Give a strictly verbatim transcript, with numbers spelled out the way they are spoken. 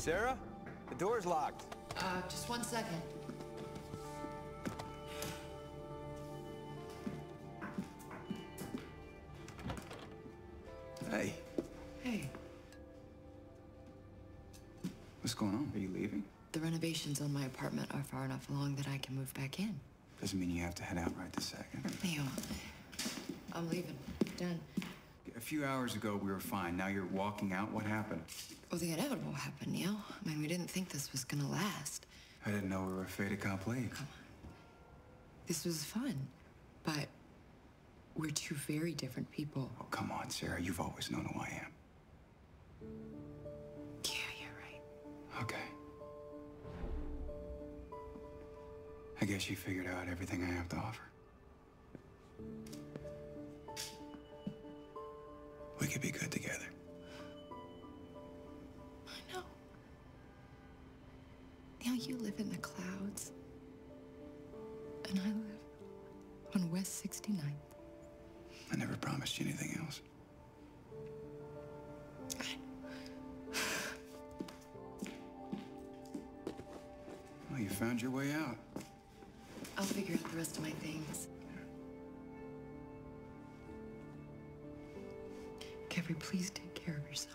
Sarah? The door's locked. Uh, just one second. Hey. Hey. What's going on? Are you leaving? The renovations on my apartment are far enough along that I can move back in. Doesn't mean you have to head out right this second. Leo, I'm leaving. Done. A few hours ago, we were fine. Now you're walking out. What happened? Well, the inevitable happened, Neil. I mean, we didn't think this was gonna last. I didn't know we were fait accompli. Come on. This was fun, but we're two very different people. Oh, come on, Sarah. You've always known who I am. Yeah, you're right. Okay. I guess you figured out everything I have to offer. We could be good together. I know. Now you live in the clouds, and I live on West sixty-ninth. I never promised you anything else. Well, you found your way out. I'll figure out the rest of my things. Kevin, please take care of yourself.